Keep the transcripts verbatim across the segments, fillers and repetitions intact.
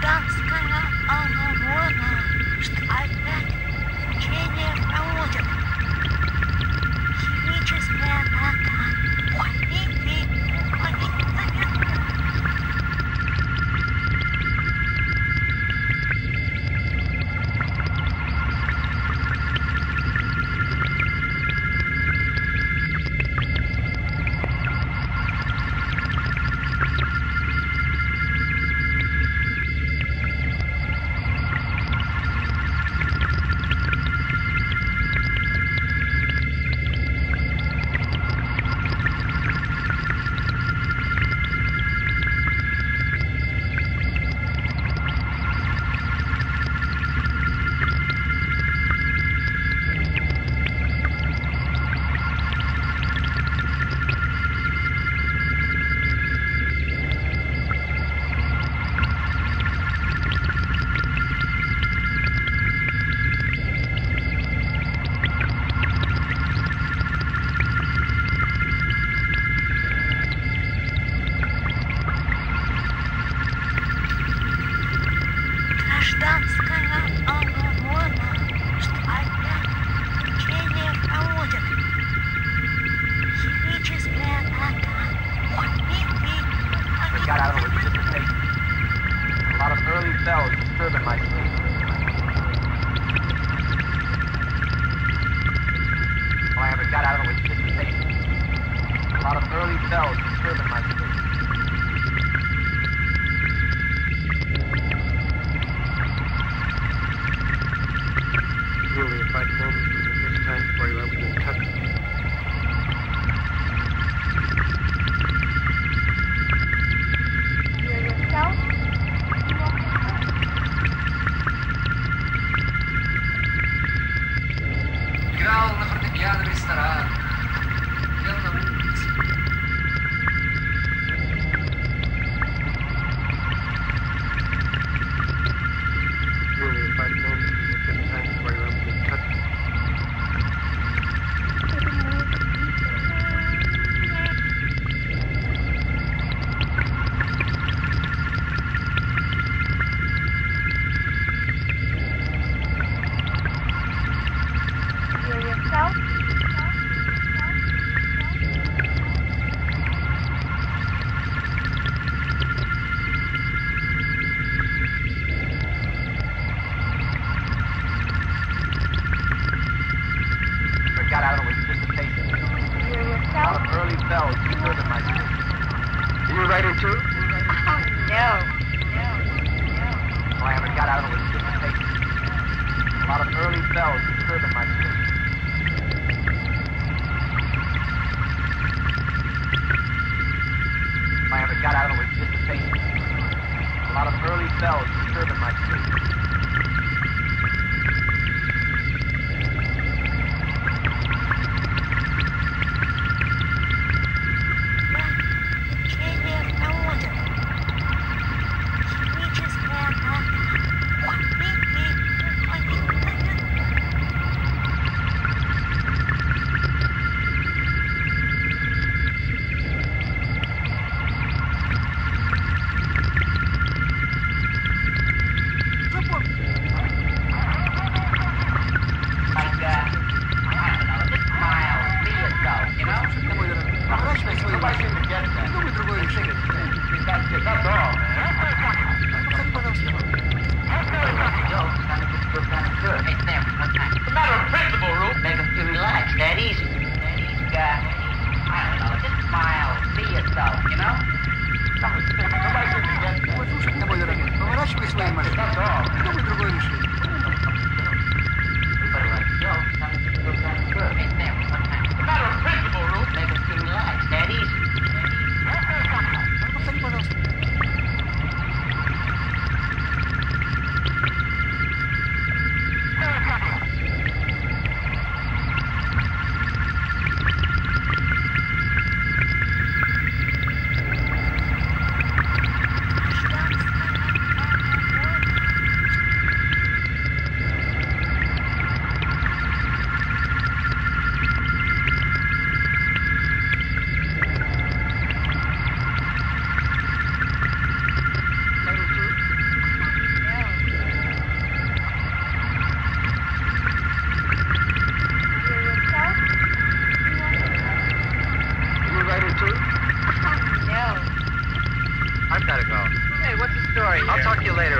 Гражданская оборона, что опять учения проводят. Химическая атака. Уходите, уходите, заметно. Гражданская оборона, что опять учения проводят. Химическая атака. Уходите, I got out of the dissipation. A lot of early bells disturbing my sleep. Well, I haven't got out of the dissipation. A lot of early bells disturbing my sleep. Really, a fight moment was the first time for you I was in touch. You're yourself? Играл на фортепиано в ресторан. Пел на улице. Really, a fight moment was the first time for you I was in touch. You're yourself? I got out of the dissipation. You're A lot yourself? of early bells disturbing my sleep. Are you a writer too? Oh, no. No. No. Well, I haven't got out of the dissipation. A lot of early bells disturbing my sleep. I haven't got out of the dissipation. A lot of early bells disturbing my sleep. учения проводят. Химическая атака. Уходите, уходите, заметно. Like, uh, I don't know, just smile, be yourself, you know? Nobody seems to get that. They think it's uh, that's it. That's all, man. Joe, kind of good, kind of good. Hey, Sam, one time. It's a matter of principle, Rube. Make them feel relaxed, that easy. That easy, guy. I don't know, just smile, be yourself, you know? Nobody seems to get that. Послушай меня, мой дорогой, поворачивай свои машины. That's all. Придумай другое решение. Everybody like Joe, kind of good, kind of good. Hey, Sam, one time. It's a matter of principle, Rube. Make them feel relaxed, that easy. That easy. Повтори, пожалуйста. story here? I'll talk to you later.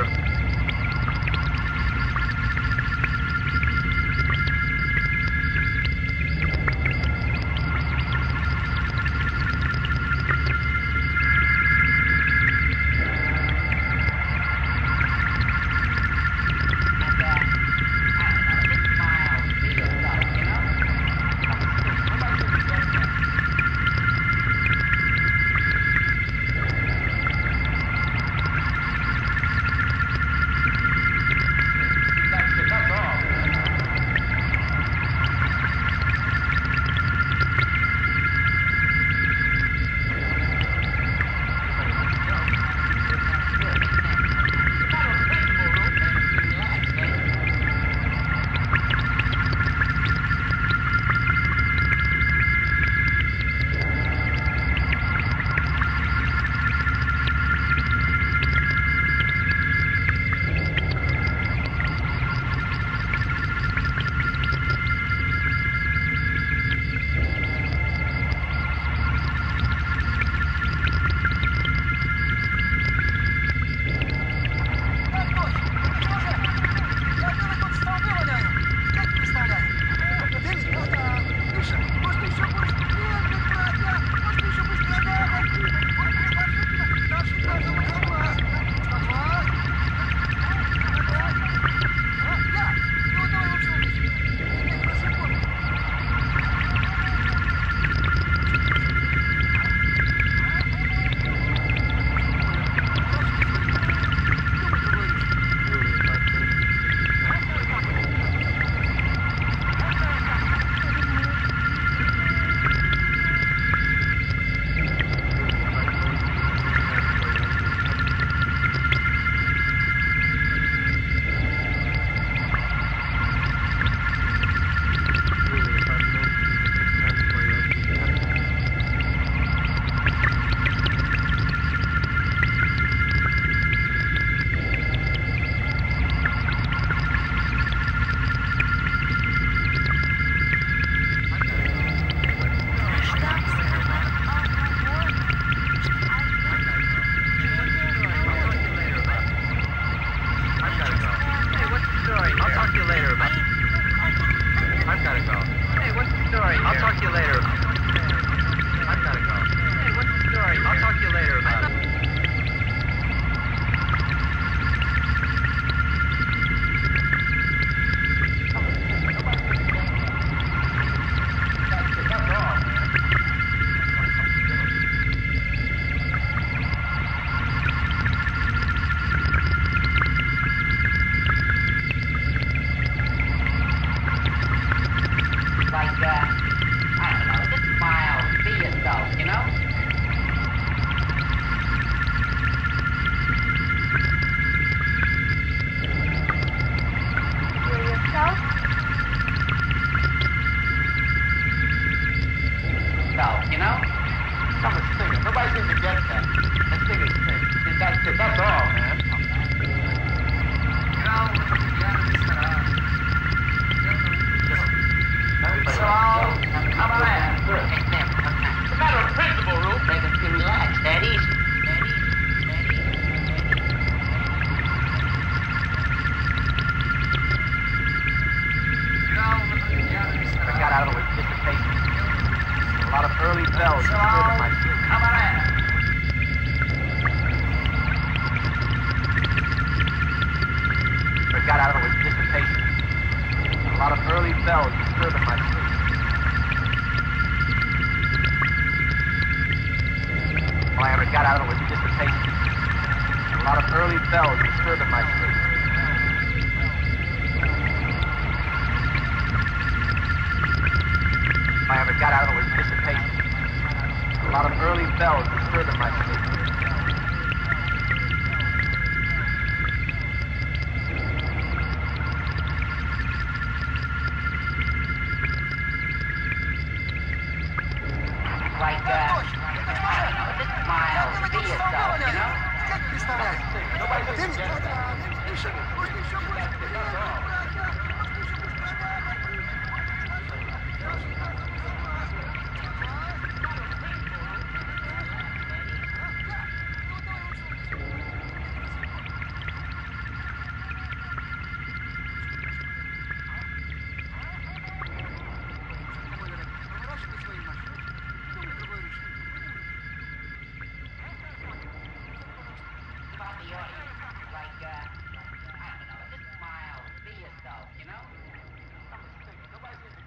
the audience. Like, uh, I don't know, just smile, be yourself, you know? Nobody's